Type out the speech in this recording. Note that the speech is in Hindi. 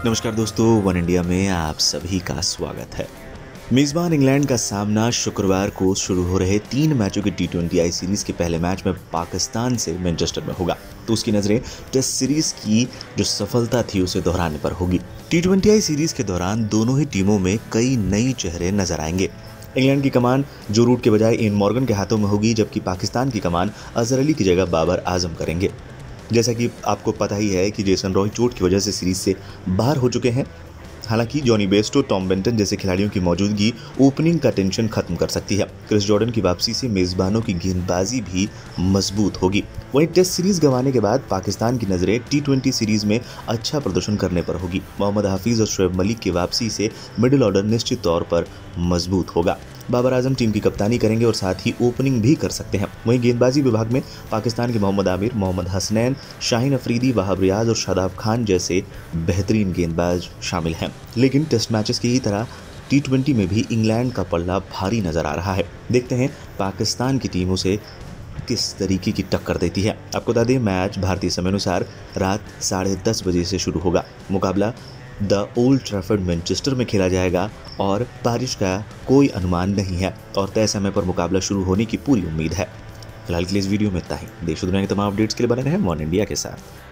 नमस्कार दोस्तों, वन इंडिया में आप सभी का स्वागत है। मेजबान इंग्लैंड का सामना शुक्रवार को शुरू हो रहे 3 मैचों की टी20 आई सीरीज के पहले मैच में पाकिस्तान से मैनचेस्टर में होगा। तो उसकी नजरें टेस्ट सीरीज की जो सफलता थी उसे दोहराने पर होगी। टी20 आई सीरीज के दौरान दोनों ही टीमों में कई नए चेहरे नजर आएंगे। इंग्लैंड की कमान जो रूट के बजाय इन मॉर्गन के हाथों में होगी, जबकि पाकिस्तान की कमान अजहर अली की जगह बाबर आजम करेंगे। जैसा कि आपको पता ही है कि जेसन रॉय चोट की वजह से सीरीज से बाहर हो चुके हैं। हालांकि जॉनी बेस्टो, टॉम बेंटन जैसे खिलाड़ियों की मौजूदगी ओपनिंग का टेंशन खत्म कर सकती है। क्रिस जॉर्डन की वापसी से मेजबानों की गेंदबाजी भी मजबूत होगी। वहीं टेस्ट सीरीज गंवाने के बाद पाकिस्तान की नजरें टी20 सीरीज में अच्छा प्रदर्शन करने पर होगी। मोहम्मद हाफिज और शोएब मलिक की वापसी से मिडिल ऑर्डर निश्चित तौर पर मजबूत होगा। बाबर आजम टीम की कप्तानी करेंगे और साथ ही ओपनिंग भी कर सकते हैं। वहीं गेंदबाजी विभाग में पाकिस्तान के मोहम्मद आमिर, मोहम्मद हसनैन, शाहीन अफरीदी, वहाब रियाज और शादाब खान जैसे बेहतरीन गेंदबाज शामिल हैं। लेकिन टेस्ट मैचेस की ही तरह टी20 में भी इंग्लैंड का पल्ला भारी नजर आ रहा है। देखते हैं पाकिस्तान की टीम उसे किस तरीके की टक्कर देती है। आपको बता दें, मैच भारतीय समय अनुसार रात 10:30 बजे से शुरू होगा। मुकाबला द ओल्ड ट्रैफर्ड मैनचेस्टर में खेला जाएगा और बारिश का कोई अनुमान नहीं है और तय समय पर मुकाबला शुरू होने की पूरी उम्मीद है। फिलहाल के लिए इस वीडियो में इतना ही। देश और दुनिया के तमाम अपडेट्स के लिए बने रहें वन इंडिया के साथ।